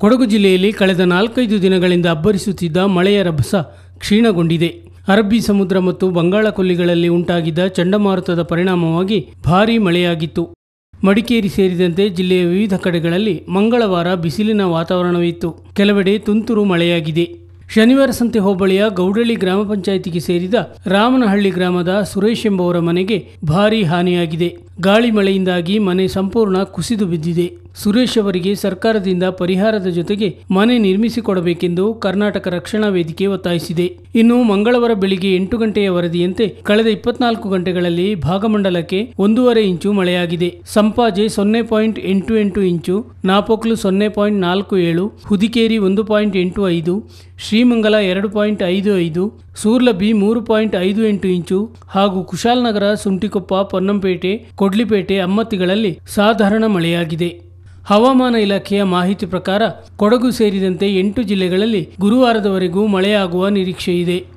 ಕೊಡಗು ಜಿಲ್ಲೆಯಲ್ಲಿ ಕಳೆದ 4-5 ದಿನಗಳಿಂದ ಅಬ್ಬರಿಸುತ್ತಿದ್ದ ಮಳೆಯ ರಭಸ ಕ್ಷೀಣಗೊಂಡಿದೆ. ಅರಬ್ಬಿ ಸಮುದ್ರ ಮತ್ತು ಬಂಗಾಳ ಕೊಲ್ಲಿಗಳಲ್ಲಿ ಉಂಟಾಗಿದ್ದ ಚಂಡಮಾರುತದ ಪರಿಣಾಮವಾಗಿ ಭಾರೀ ಮಳೆಯಾಗಿತ್ತು. ಮಡಿಕೇರಿ ಸೇರಿದಂತೆ ಜಿಲ್ಲೆಯ ವಿವಿಧ ಕಡೆಗಳಲ್ಲಿ ಮಂಗಳವಾರ ಬಿಸಿಲಿನ ವಾತಾವರಣವಿತ್ತು. ಕೆಲವೆಡೆ ತುಂತುರು ಮಳೆಯಾಗಿದೆ. ಶನಿವಾರ ಸಂತೆ ಹೋಬಳಿಯ ಗೌಡಳ್ಳಿ ಗ್ರಾಮ ಪಂಚಾಯಿತಿಗೆ ಸೇರಿದ ರಾಮನಹಳ್ಳಿ ಗ್ರಾಮದ ಸುರೇಶ್ ಎಂಬುವರ ಮನೆಗೆ ಭಾರೀ ಹಾನಿಯಾಗಿದೆ. ಗಾಳಿ ಮಳೆಯಿಂದಾಗಿ ಮನೆ ಸಂಪೂರ್ಣ ಕುಸಿದು ಬಿದ್ದಿದೆ. ಸುರೇಶ್ ಅವರಿಗೆ ಸರ್ಕಾರದಿಂದ ಪರಿಹಾರದ ಜೊತೆಗೆ ಮನೆ ನಿರ್ಮಿಸಿಕೊಡಬೇಕೆಂದು ಕರ್ನಾಟಕ ರಕ್ಷಣಾ ವೇದಿಕೆ ಒತ್ತಾಯಿಸಿದೆ. ಇನ್ನು ಮಂಗಳವಾರ ಬೆಳಿಗ್ಗೆ 8 ಗಂಟೆಯ ವರದಿಯಂತೆ ಕಳೆದ 24 ಗಂಟೆಗಳಲ್ಲಿ ಭಾಗಮಂಡಲಕ್ಕೆ 1.5 ಇಂಚು ಮಳೆಯಾಗಿದೆ. ಸಂಪಾಜೆ 0.88 ಇಂಚು, ನಾಪೊಕ್ಲು 0.47, ಹುದಿಕೇರಿ 1.85, ಶ್ರೀಮಂಗಲ 2.55, ಸೂರ್ಲಭಿ 3.58 ಇಂಚು ಹಾಗೂ ಕುಶಾಲನಗರ, ಸುಂಟಿಕೊಪ್ಪ, ಪೊನ್ನಂಪೇಟೆ, ಕೊಡ್ಲಿಪೇಟೆ, ಅಮ್ಮತ್ತಿಗಳಲ್ಲಿ ಸಾಧಾರಣ ಮಳೆಯಾಗಿದೆ. ಹವಾಮಾನ ಇಲಾಖೆಯ ಮಾಹಿತಿ ಪ್ರಕಾರ ಕೊಡಗು ಸೇರಿದಂತೆ 8 ಜಿಲ್ಲೆಗಳಲ್ಲಿ ಗುರುವಾರದವರೆಗೂ ಮಳೆಯಾಗುವ ನಿರೀಕ್ಷೆ ಇದೆ.